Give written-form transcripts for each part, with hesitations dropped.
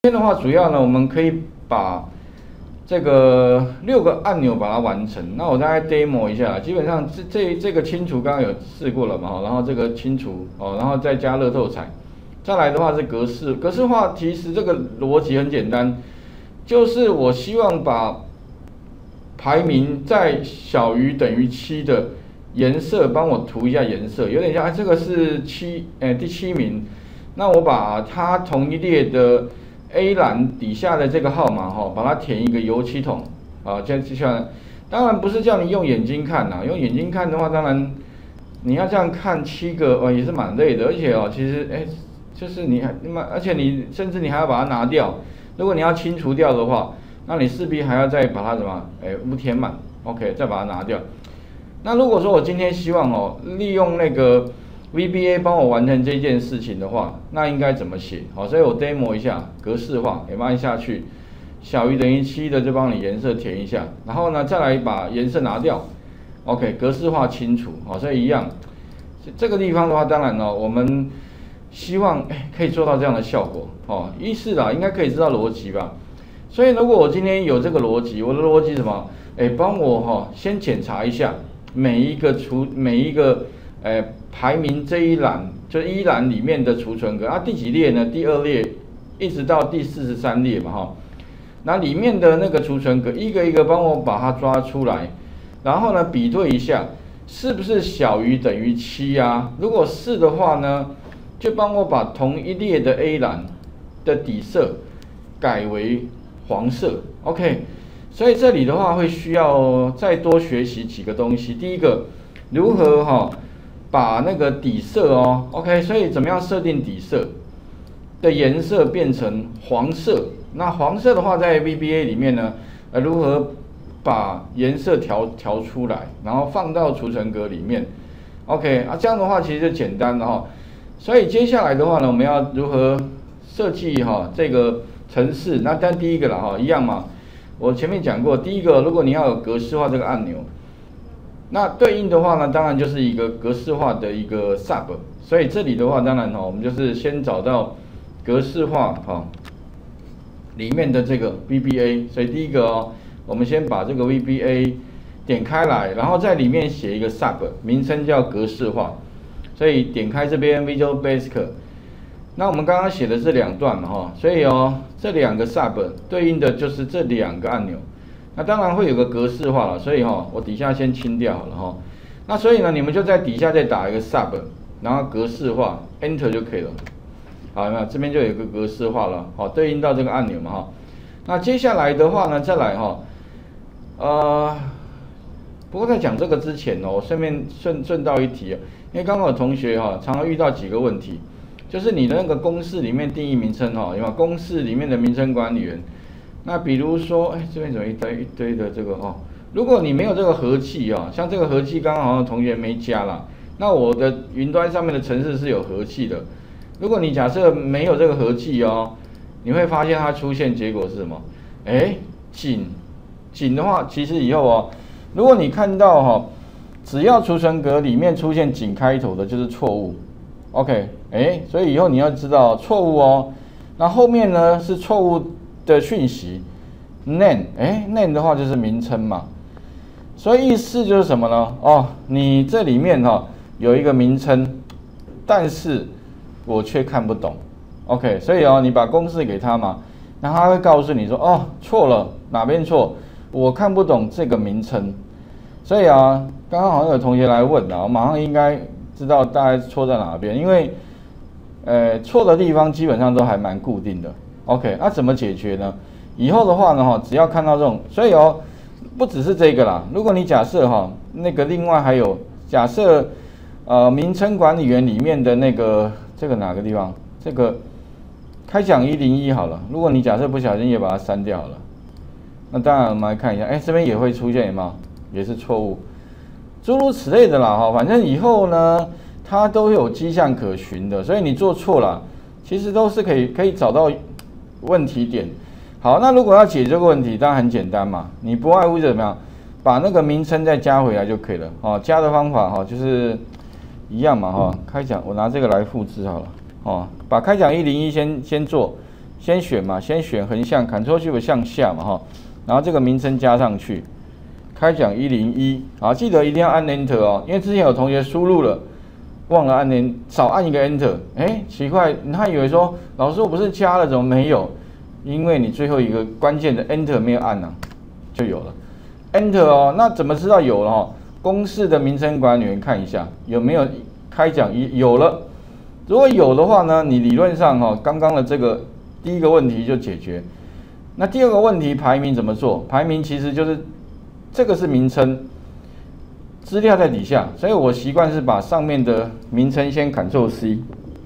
今天的话，主要呢，我们可以把这个6个按钮把它完成。那我大概 demo 一下，基本上这个清除刚刚有试过了嘛，然后这个清除然后再加乐透彩，再来的话是格式化。其实这个逻辑很简单，就是我希望把排名在小于等于7的颜色帮我涂一下颜色，有点像这个是第7名，那我把它同一列的 A 栏底下的这个号码把它填一个油漆桶接下来，当然不是叫你用眼睛看用眼睛看的话，当然你要这样看7个也是蛮累的，而且其实就是而且你甚至你还要把它拿掉，如果你要清除掉的话，那你势必还要再把它污填满 ，OK， 再把它拿掉。那如果说我今天希望利用那个 VBA 帮我完成这件事情的话，那应该怎么写？所以我 demo 一下格式化，按下去，小于等于7的就帮你颜色填一下，然后呢再来把颜色拿掉 ，OK， 格式化清除，所以一样，这个地方的话，当然我们希望可以做到这样的效果意思啦，应该可以知道逻辑吧？所以如果我今天有这个逻辑，我的逻辑什么？帮我先检查一下每一个排名这一栏，就一栏里面的储存格第几列呢？第2列一直到第43列嘛那里面的那个储存格一个一个帮我把它抓出来，然后呢比对一下是不是小于等于7啊？如果是的话呢，就帮我把同一列的 A 栏的底色改为黄色 ，OK。所以这里的话会需要再多学习几个东西。第一个，如何把那个底色OK， 所以怎么样设定底色的颜色变成黄色？那黄色的话，在 VBA 里面呢，如何把颜色调出来，然后放到储存格里面 ？OK 这样的话其实就简单了所以接下来的话呢，我们要如何设计这个程式？那但第一个了一样嘛。我前面讲过，第一个，如果你要有格式化这个按钮，那对应的话呢，当然就是一个格式化的一个 sub。所以这里的话，当然我们就是先找到格式化里面的这个 VBA。所以第一个我们先把这个 VBA 点开来，然后在里面写一个 sub， 名称叫格式化。所以点开这边 Visual Basic。那我们刚刚写的是2段嘛所以这2个 sub 对应的就是这2个按钮。那当然会有个格式化了，所以我底下先清掉好了那所以呢，你们就在底下再打一个 sub， 然后格式化 Enter 就可以了。好，有没有？这边就有一个格式化了，对应到这个按钮嘛那接下来的话呢，再来不过在讲这个之前我顺便顺道一提因为刚刚有同学常常遇到几个问题。就是你的那个公式里面定义名称有没有？公式里面的名称管理员，那比如说，这边怎么一堆的这个如果你没有这个和气像这个和气刚刚好像同学没加啦，那我的云端上面的程式是有和气的。如果你假设没有这个和气你会发现它出现结果是什么？井的话，其实以后如果你看到只要储存格里面出现井开头的，就是错误。OK， 所以以后你要知道错误那后面呢是错误的讯息 ，name，name 的话就是名称嘛。所以意思就是什么呢？你这里面有一个名称，但是我却看不懂。OK， 所以你把公式给他嘛，那他会告诉你说错了，哪边错？我看不懂这个名称。所以刚刚好像有同学来问我马上应该知道大概错在哪边，因为错的地方基本上都还蛮固定的。OK， 那怎么解决呢？以后的话呢只要看到这种，所以不只是这个啦。如果你假设那个另外还有假设名称管理员里面的那个这个哪个地方？这个开奖101好了。如果你假设不小心也把它删掉了，那当然我们来看一下，这边也会出现吗？也是错误。诸如此类的啦反正以后呢，它都有迹象可循的，所以你做错了，其实都是可以找到问题点。好，那如果要解决这个问题，当然很简单嘛，你不外乎怎么样，把那个名称再加回来就可以了加的方法就是一样嘛开奖，我拿这个来复制好了把开奖101先做， 先选嘛，先选横向 ，Ctrl Shift 向下嘛哈，然后这个名称加上去，开讲101，好，记得一定要按 Enter 哦，因为之前有同学输入了，忘了按少按一个 Enter， 奇怪，他以为说老师我不是加了，怎么没有？因为你最后一个关键的 Enter 没有按啊，就有了 Enter 哦。那怎么知道有了哈？公式的名称管理员看一下有没有开讲有了，如果有的话呢，你理论上哈，刚刚的这个第一个问题就解决。那第二个问题排名怎么做？排名其实就是这个是名称，资料在底下，所以我习惯是把上面的名称先 Ctrl C，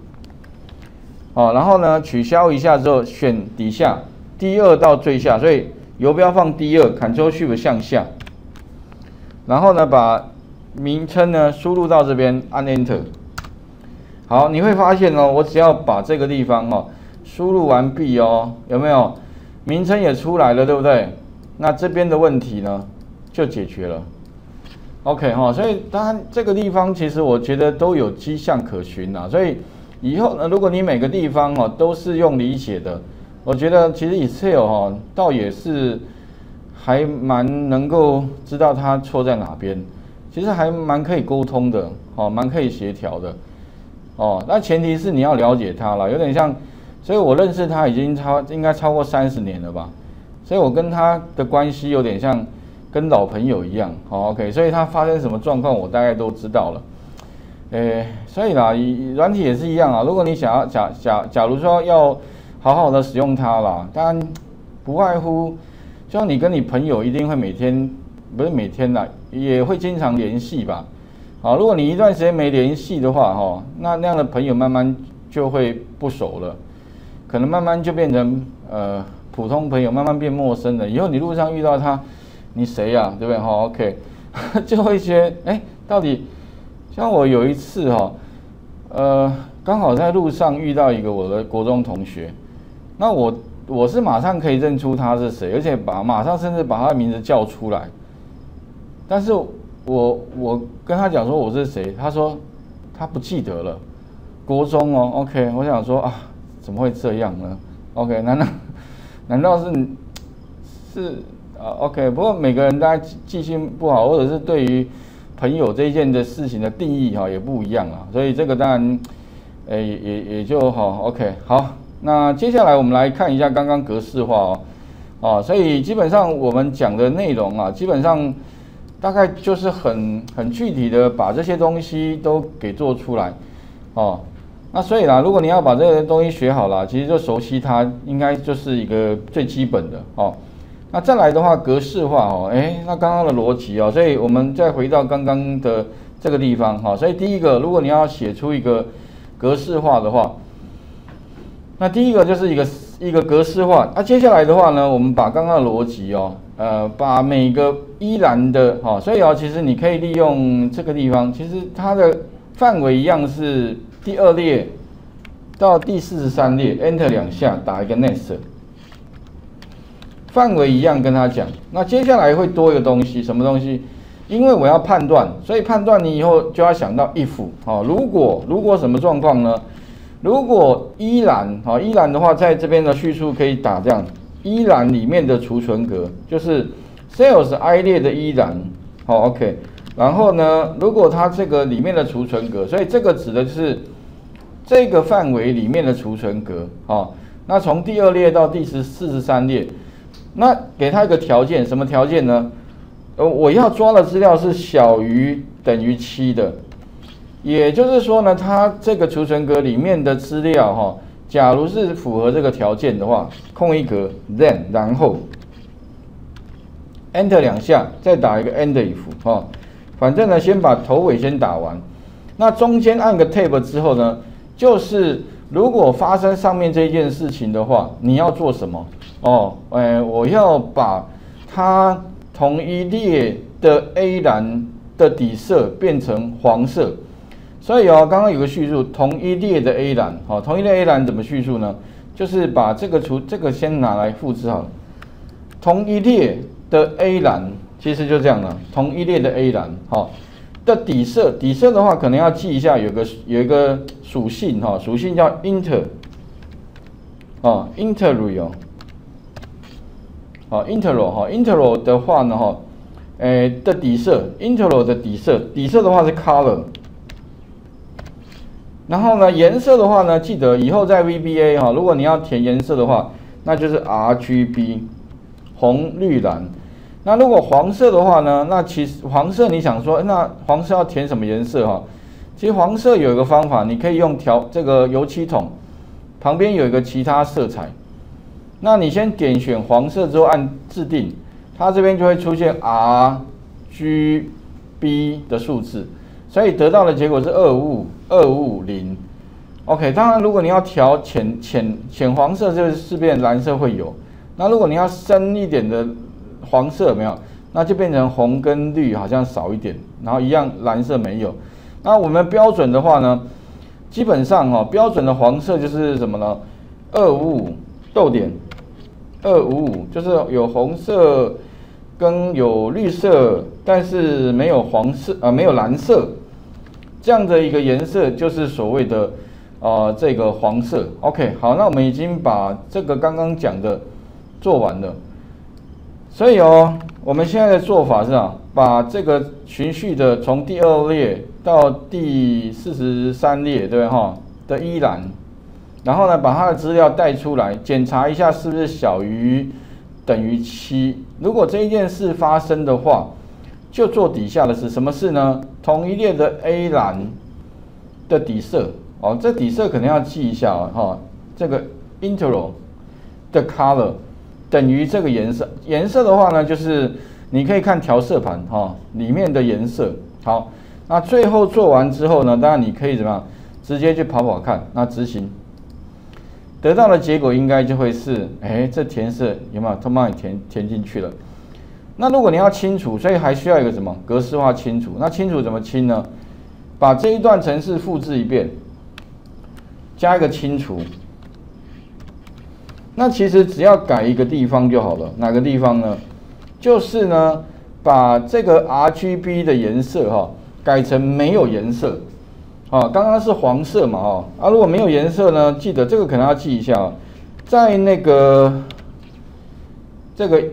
然后呢取消一下之后选底下第二到最下，所以游标放第二 ，Ctrl Shift 向下，然后呢把名称呢输入到这边，按 Enter。好，你会发现哦，我只要把这个地方输入完毕哦，有没有？名称也出来了，对不对？那这边的问题呢就解决了。OK 所以当然这个地方其实我觉得都有迹象可循啦，所以以后呢，如果你每个地方都是用理解的，我觉得其实 Excel 倒也是还蛮能够知道它错在哪边，其实还蛮可以沟通的，蛮可以协调的。那前提是你要了解它啦，有点像，所以我认识他已经应该超过30年了吧，所以我跟他的关系有点像跟老朋友一样，OK， 所以他发生什么状况我大概都知道了，所以啦，软体也是一样啊，如果你想要假如说要好好的使用它啦，当然不外乎，就像你跟你朋友一定会每天，不是每天啦，也会经常联系吧。好，如果你一段时间没联系的话，那样的朋友慢慢就会不熟了，可能慢慢就变成普通朋友，慢慢变陌生了。以后你路上遇到他，你谁呀？对不对？OK， 就会觉得到底像我有一次刚好在路上遇到一个我的国中同学，那我是马上可以认出他是谁，而且马上甚至把他的名字叫出来，但是我跟他讲说我是谁，他说他不记得了，国中，OK， 我想说怎么会这样呢 ？OK， 难道是OK？ 不过每个人大家记性不好，或者是对于朋友这一件的事情的定义也不一样啊，所以这个当然也就OK 好，那接下来我们来看一下刚刚格式化所以基本上我们讲的内容基本上。大概就是很具体的把这些东西都给做出来，那所以啦，如果你要把这个东西学好啦，其实就熟悉它，应该就是一个最基本的那再来的话，格式化那刚刚的逻辑所以我们再回到刚刚的这个地方所以第一个，如果你要写出一个格式化的话，那第一个就是一个格式化。接下来的话呢，我们把刚刚的逻辑把每个依栏的所以其实你可以利用这个地方，其实它的范围一样是第2列到第43列 ，Enter 2下打一个 Next， 范围一样跟他讲。那接下来会多一个东西，什么东西？因为我要判断，所以判断你以后就要想到 if 如果什么状况呢？如果依栏依栏的话，在这边的叙述可以打这样。依栏里面的储存格就是 Sales I 列的依栏，OK。然后呢，如果它这个里面的储存格，所以这个指的就是这个范围里面的储存格那从第2列到第43列，那给它一个条件，什么条件呢？我要抓的资料是小于等于7的，也就是说呢，它这个储存格里面的资料假如是符合这个条件的话，空一格 then 然后 Enter 2下，再打一个 End if 反正呢先把头尾先打完，那中间按个 Tab 之后呢，就是如果发生上面这件事情的话，你要做什么？我要把它同一列的 A 栏的底色变成黄色。所以刚刚有个叙述，同一列的 A 栏，同一列 A 栏怎么叙述呢？就是把这个先拿来复制好了。同一列的 A 栏其实就这样了，同一列的 A 栏，的底色的话，可能要记一下，有一个属性属性叫 int 哦 ，integral 哦 ，integral 哈 ，integral 的话呢哈，的底色 ，integral 的底色的话是 color。然后呢，颜色的话呢，记得以后在 VBA 哈，如果你要填颜色的话，那就是 RGB， 红、绿、蓝。那如果黄色的话呢，那其实黄色你想说，那黄色要填什么颜色哈？其实黄色有一个方法，你可以用这个油漆桶旁边有一个其他色彩，那你先点选黄色之后按制定，它这边就会出现 RGB 的数字。所以得到的结果是25550。OK， 当然如果你要调浅黄色，就是势必蓝色会有。那如果你要深一点的黄色，有没有？那就变成红跟绿好像少一点，然后一样蓝色没有。那我们标准的话呢，基本上标准的黄色就是什么呢？255逗点255，就是有红色跟有绿色，但是没有黄色没有蓝色。这样的一个颜色就是所谓的这个黄色。OK， 好，那我们已经把这个刚刚讲的做完了。所以我们现在的做法是把这个循序的从第2列到第43列，对哈的一栏，然后呢把它的资料带出来，检查一下是不是小于等于7。如果这一件事发生的话，就做底下的事，什么事呢？同一列的 A 栏的底色这底色可能要记一下这个 integral 的 color 等于这个颜色。颜色的话呢，就是你可以看调色盘里面的颜色。好，那最后做完之后呢，当然你可以怎么样，直接去跑看，那执行，得到的结果应该就会是，这填色有没有？它帮你填进去了。那如果你要清除，所以还需要一个什么格式化清除？那清除怎么清呢？把这一段程式复制一遍，加一个清除。那其实只要改一个地方就好了，哪个地方呢？就是呢，把这个 RGB 的颜色改成没有颜色。刚刚是黄色嘛如果没有颜色呢，记得这个可能要记一下在那个这个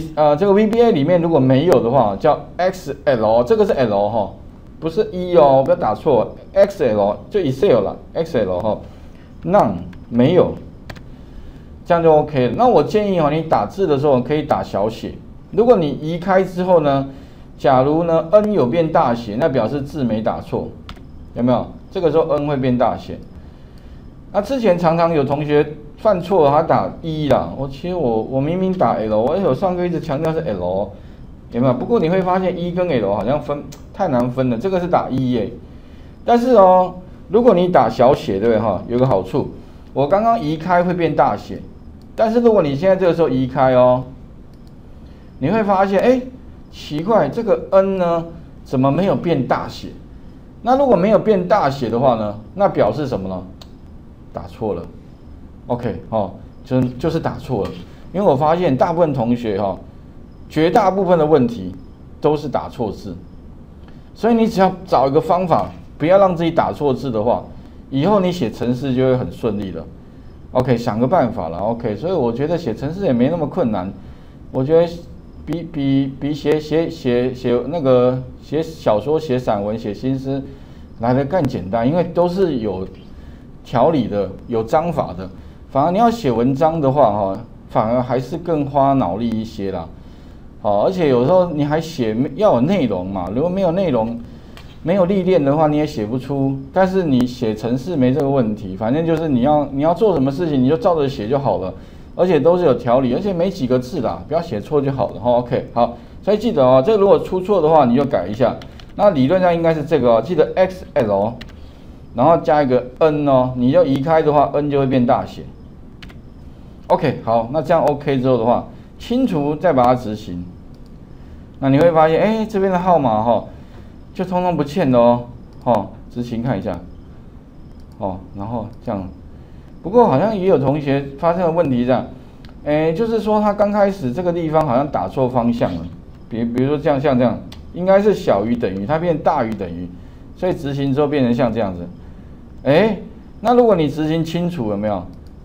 VBA 里面如果没有的话，叫 XL， 这个是 L 不是 E 不要打错 ，XL 就 Excel 啦 ，XL none 没有，这样就 OK 了。那我建议你打字的时候可以打小写。如果你移开之后呢，假如呢 N 有变大写，那表示字没打错，有没有？这个时候 N 会变大写。那之前常常有同学犯错，他打1啦。其实我明明打 L， 我上课一直强调是 L， 有没有？不过你会发现1跟 L 好像太难分了，这个是打1耶。但是如果你打小写，对不对有个好处，我刚刚移开会变大写，但是如果你现在这个时候移开你会发现奇怪，这个 N 呢怎么没有变大写？那如果没有变大写的话呢，那表示什么呢？打错了。OK， 就是打错了，因为我发现大部分同学绝大部分的问题都是打错字，所以你只要找一个方法，不要让自己打错字的话，以后你写程式就会很顺利了。OK， 想个办法了。OK， 所以我觉得写程式也没那么困难，我觉得比写那个写小说、写散文、写新诗来得更简单，因为都是有条理的、有章法的。反而你要写文章的话反而还是更花脑力一些啦。而且有时候你还要有内容嘛，如果没有内容、没有历练的话，你也写不出。但是你写程式没这个问题，反正就是你要做什么事情，你就照着写就好了，而且都是有条理，而且没几个字啦，不要写错就好了。OK， 好，所以记得这个如果出错的话，你就改一下。那理论上应该是这个记得 XL， 然后加一个 N 你要移开的话 ，N 就会变大写。OK， 好，那这样 OK 之后的话，清除再把它执行，那你会发现，这边的号码就通通不见了执行看一下，然后这样，不过好像也有同学发生了问题这样，就是说他刚开始这个地方好像打错方向了，比如说像这样，应该是小于等于，它变大于等于，所以执行之后变成像这样子，那如果你执行清除有没有？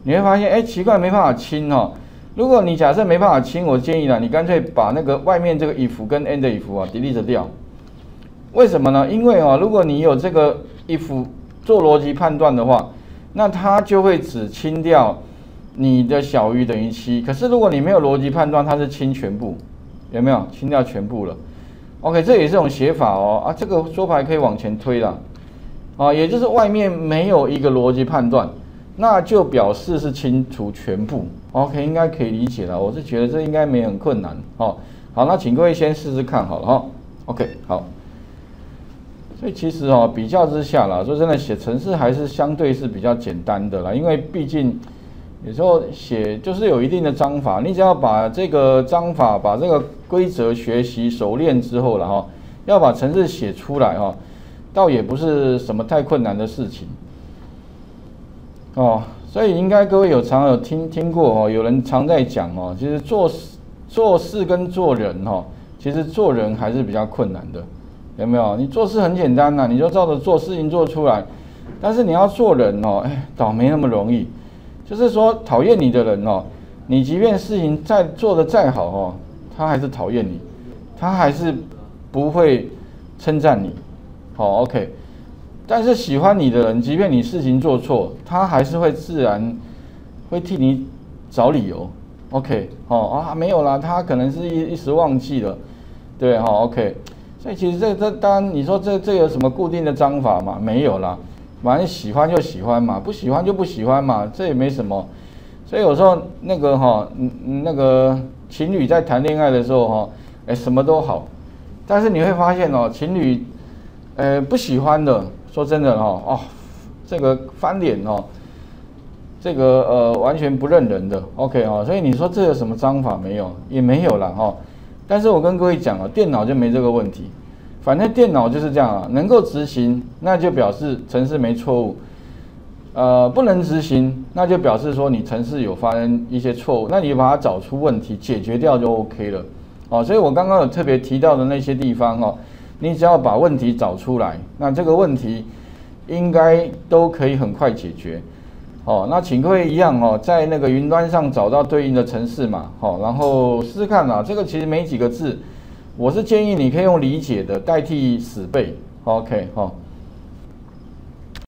你会发现，哎，奇怪，没办法清哦。如果你假设没办法清，我建议啦，你干脆把那个外面这个 if 跟 end if 啊 delete 掉。为什么呢？因为如果你有这个 if 做逻辑判断的话，那它就会只清掉你的小于等于7。可是如果你没有逻辑判断，它是清全部，有没有？清掉全部了。OK， 这也是种写法哦。这个说法可以往前推了。也就是外面没有一个逻辑判断，那就表示是清除全部。OK， 应该可以理解了。我是觉得这应该没很困难哦。好，那请各位先试试看好了哈。OK， 好。所以其实比较之下啦，说真的，写程式还是相对是比较简单的啦，因为毕竟有时候写就是有一定的章法，你只要把这个章法、把这个规则学习熟练之后了哈，要把程式写出来哈，倒也不是什么太困难的事情哦。所以应该各位常有听过有人常在讲其实做事跟做人其实做人还是比较困难的，有没有？你做事很简单你就照着做，事情做出来，但是你要做人倒没那么容易。就是说，讨厌你的人你即便事情做得再好他还是讨厌你，他还是不会称赞你。好 ，OK。但是喜欢你的人，即便你事情做错，他还是会自然会替你找理由。OK， 没有啦，他可能是一时忘记了，对，OK。所以其实这当然你说这有什么固定的章法吗？没有啦，反正喜欢就喜欢嘛，不喜欢就不喜欢嘛，这也没什么。所以有时候那个情侣在谈恋爱的时候什么都好，但是你会发现情侣不喜欢的。说真的这个翻脸这个完全不认人的 OK 所以你说这有什么章法没有？也没有啦但是我跟各位讲电脑就没这个问题，反正电脑就是这样能够执行那就表示程式没错误，不能执行那就表示说你程式有发生一些错误，那你把它找出问题解决掉就 OK 了所以我刚刚有特别提到的那些地方你只要把问题找出来，那这个问题应该都可以很快解决。那请各位一样在那个云端上找到对应的程式码然后试试看这个其实没几个字，我是建议你可以用理解的代替死背。OK